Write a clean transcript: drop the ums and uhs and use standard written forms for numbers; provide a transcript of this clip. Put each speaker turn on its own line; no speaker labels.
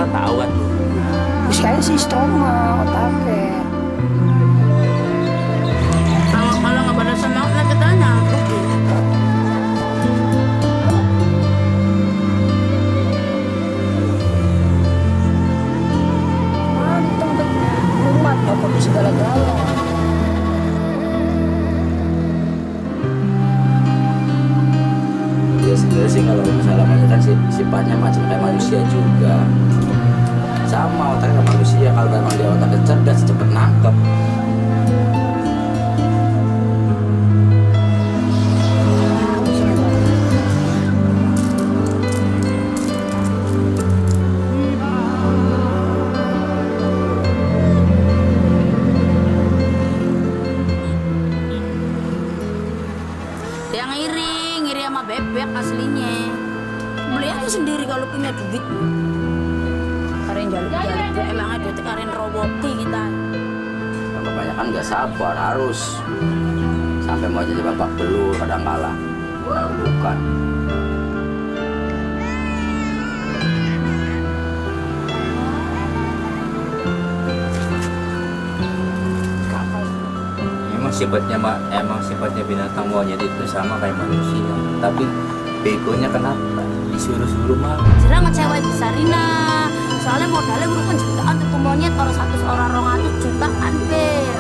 ketahuan tuh.
Terus kayaknya si stroma otaknya.
Kalau nggak pada sama aku ketanya rugi.
Mantap kuat apa di segala-gala.
Ya sebenarnya sih kalau misalnya kan sifatnya macam kayak manusia juga, sama otaknya kayak manusia. Kalau memang dia otaknya cerdas cepet nangkep.
Yang ngiri sama Bebek aslinya. Beli aja sendiri kalau punya duit. Karen jaluk-jaluk gue emangnya duitnya karen roboti kita.
Kebanyakan nggak sabar, harus sampai mau jadi babak belur kadang kalah, bukan. Emang sifatnya binatang monyet itu sama kayak manusia, tapi begonya kenapa disuruh-suruh mah?
Jerang ngecewain di SARINAH, soalnya modalnya berupa jutaan untuk monyet, kalau 100 orang 200 jutaan ber.